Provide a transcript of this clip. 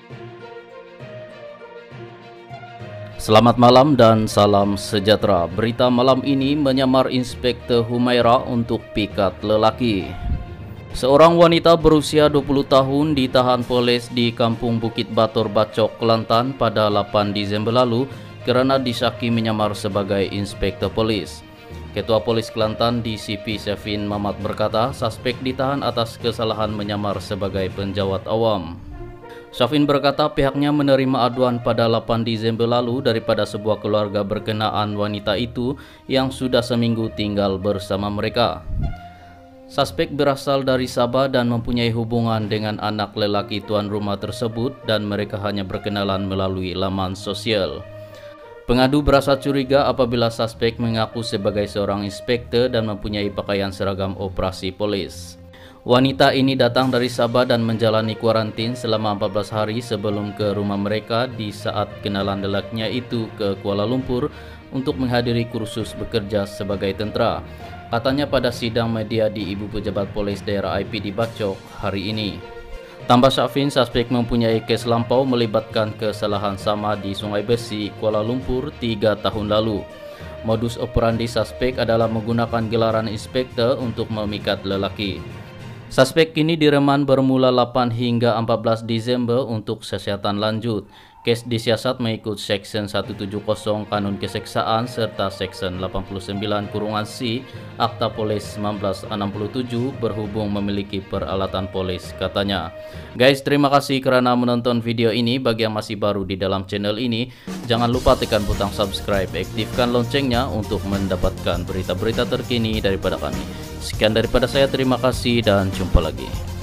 Selamat malam dan salam sejahtera. Berita malam ini menyamar Inspektur Humaira untuk pikat lelaki. Seorang wanita berusia 20 tahun ditahan polis di Kampung Bukit Bator, Bacok, Kelantan pada 8 Desember lalu kerana disyaki menyamar sebagai inspektur polis. Ketua Polis Kelantan DCP Syafin Mamat berkata, suspek ditahan atas kesalahan menyamar sebagai penjawat awam. Syafin berkata pihaknya menerima aduan pada 8 Desember lalu daripada sebuah keluarga berkenaan wanita itu yang sudah seminggu tinggal bersama mereka. Suspek berasal dari Sabah dan mempunyai hubungan dengan anak lelaki tuan rumah tersebut dan mereka hanya berkenalan melalui laman sosial. Pengadu berasa curiga apabila suspek mengaku sebagai seorang inspektur dan mempunyai pakaian seragam operasi polis. Wanita ini datang dari Sabah dan menjalani kuarantin selama 14 hari sebelum ke rumah mereka di saat kenalan lelakinya itu ke Kuala Lumpur untuk menghadiri kursus bekerja sebagai tentera. Katanya pada sidang media di Ibu Pejabat Polis Daerah IP di Bacok hari ini. Tambah Syafin, suspek mempunyai kes lampau melibatkan kesalahan sama di Sungai Besi, Kuala Lumpur 3 tahun lalu. Modus operandi suspek adalah menggunakan gelaran inspektur untuk memikat lelaki. Suspek kini direman bermula 8 hingga 14 Desember untuk siasatan lanjut. Kes disiasat mengikut Seksyen 170 Kanun Keseksaan serta Seksyen 89(C) Akta Polis 1967 berhubung memiliki peralatan polis, katanya. Guys, terima kasih kerana menonton video ini. Bagi yang masih baru di dalam channel ini, jangan lupa tekan butang subscribe, aktifkan loncengnya untuk mendapatkan berita-berita terkini daripada kami. Sekian daripada saya, terima kasih dan jumpa lagi.